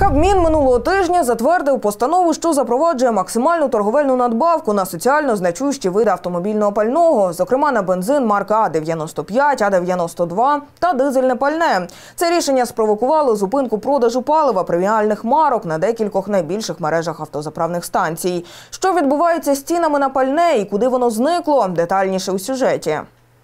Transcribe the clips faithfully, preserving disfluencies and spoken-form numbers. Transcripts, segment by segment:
Кабмін минулого тижня затвердив постанову, що запроваджує максимальну торговельну надбавку на соціально значущі види автомобільного пального, зокрема на бензин марки А дев'яносто п'ять, А дев'яносто два та дизельне пальне. Це рішення спровокувало зупинку продажу палива преміальних марок на декількох найбільших мережах автозаправних станцій. Що відбувається з цінами на пальне і куди воно зникло? Детальніше у сюжеті.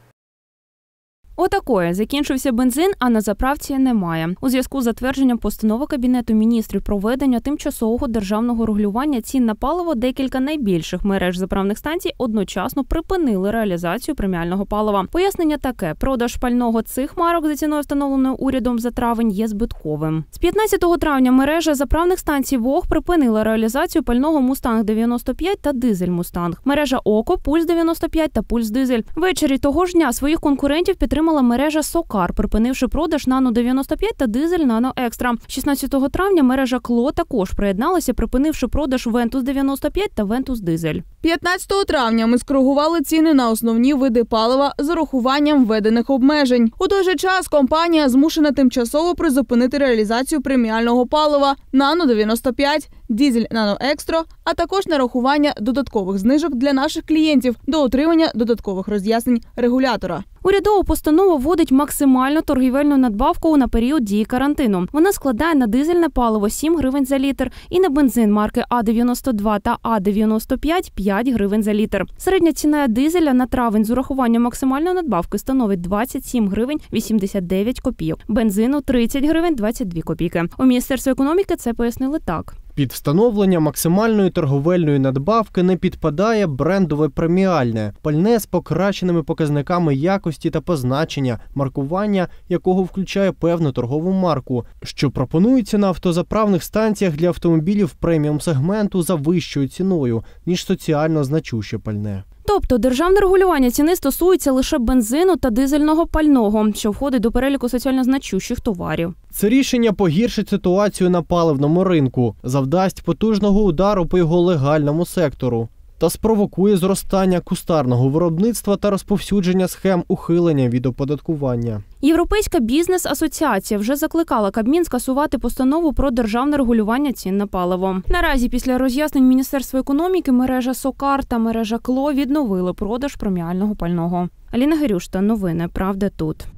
Отакое. Закінчився бензин, а на заправці немає. У зв'язку з затвердженням постанови Кабінету міністрів про введення тимчасового державного регулювання цін на паливо декілька найбільших мереж заправних станцій одночасно припинили реалізацію преміального палива. Пояснення таке. Продаж пального цих марок за ціною, встановленою урядом за травень, є збитковим. З п'ятнадцятого травня мережа заправних станцій ВОГ припинила реалізацію пального Мустанг дев'яносто п'ять та дизель Мустанг. Мережа ОКО, Пульс дев'яносто п'ять та Пульс дизель. Ввечері того ж дня своїх конкурентів підтримали мережа Сокар, припинивши продаж Нано дев'яносто п'ять та дизель Нано Екстра. шістнадцятого травня мережа Кло також приєдналася, припинивши продаж Вентус дев'яносто п'ять та Вентус дизель. п'ятнадцятого травня ми скоригували ціни на основні види палива з урахуванням введених обмежень. У той же час компанія змушена тимчасово призупинити реалізацію преміального палива Нано дев'яносто п'ять, дизель Нано Екстра, а також нарахування додаткових знижок для наших клієнтів до отримання додаткових роз'яснень регулятора. Урядова постанова вводить максимальну торгівельну надбавку на період дії карантину. Вона складає на дизельне паливо сім гривень за літр і на бензин марки А дев'яносто два та А дев'яносто п'ять – п'ять гривень за літр. Середня ціна дизеля на травень з урахуванням максимальної надбавки становить двадцять сім гривень вісімдесят дев'ять копійок. Бензину – тридцять гривень двадцять дві копійки. У Міністерстві економіки це пояснили так. Під встановлення максимальної торговельної надбавки не підпадає брендове преміальне, пальне з покращеними показниками якості та позначення, маркування якого включає певну торгову марку, що пропонується на автозаправних станціях для автомобілів преміум-сегменту за вищою ціною, ніж соціально значуще пальне. Тобто державне регулювання ціни стосується лише бензину та дизельного пального, що входить до переліку соціально значущих товарів. Це рішення погіршить ситуацію на паливному ринку, завдасть потужного удару по його легальному сектору та спровокує зростання кустарного виробництва та розповсюдження схем ухилення від оподаткування. Європейська бізнес-асоціація вже закликала Кабмін скасувати постанову про державне регулювання цін на паливо. Наразі після роз'яснень Міністерства економіки мережа Сокар та мережа Кло відновили продаж преміального пального. Аліна Герюшта, новини «Правда тут».